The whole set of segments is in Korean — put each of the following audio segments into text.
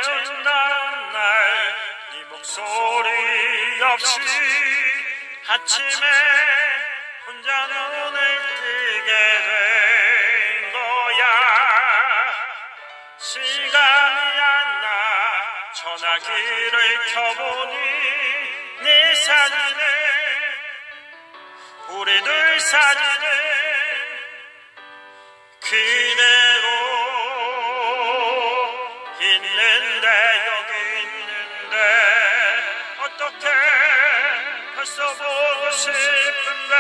태어난 날 네 목소리 없이 아침에 혼자 눈을 뜨게 된 거야. 시간이 안 나 전화기를 켜보니 네 사진을, 우리 둘 사진을 그대로 있는데, 여기 있는데 어떻게 벌써 보고 싶은데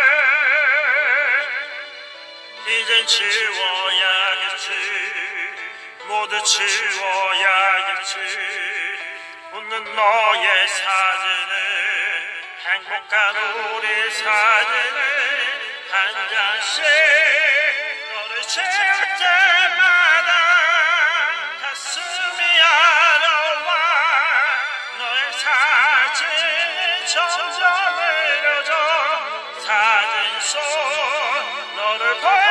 이젠 지워야겠지, 모두 지워야겠지. 웃는 너의 사진을, 행복한 우리 사진을 한 장씩 너를 채울 때마다 가슴이 아려와. 너의 사진이 점점 흐려져 사진 속 너를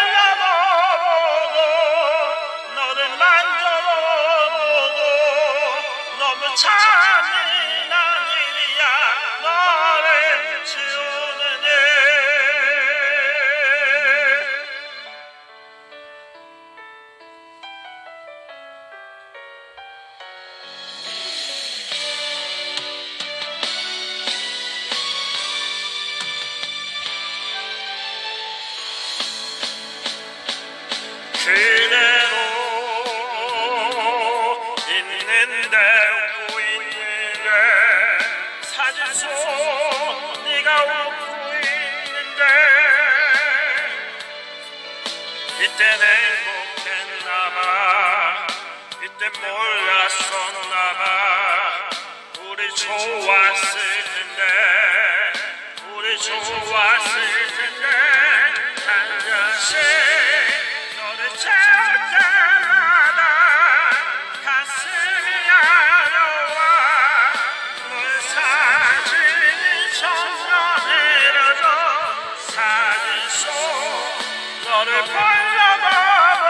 보려보고 너를 만져보고 너무 잔인한 일이야 너를 지우는 일. 그대로 있는데, 웃고 있는데 사진 속 네가 웃고 있는데 이땐 행복했나봐, 이땐 몰랐었나봐. 우리 좋았을 텐데, 우리 좋았을 텐데 한 잔씩 채울 때마다 가슴이 아려와. 너의 사진이 점점 흐려져 사진 속 너를 보려보고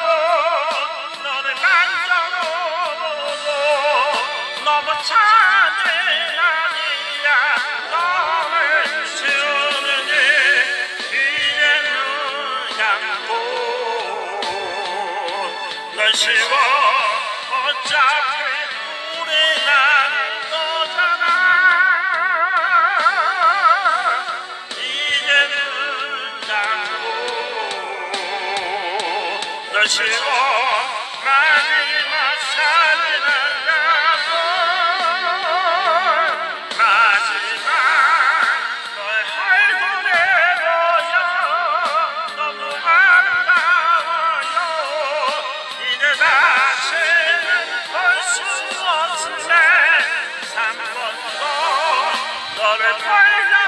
너를 만져보고 너무 잔인한 일이야 너를 지우는 일. 이제 눈 감고 널 지워 어차피 우리 나는 거잖아. 이제는 감고 널 지워 마지막 사진 한 장, 마지막 너의 얼굴에 보여 너무 아름다워요. 이제 다시는 볼 수 없을래. 3번 더 너를 보려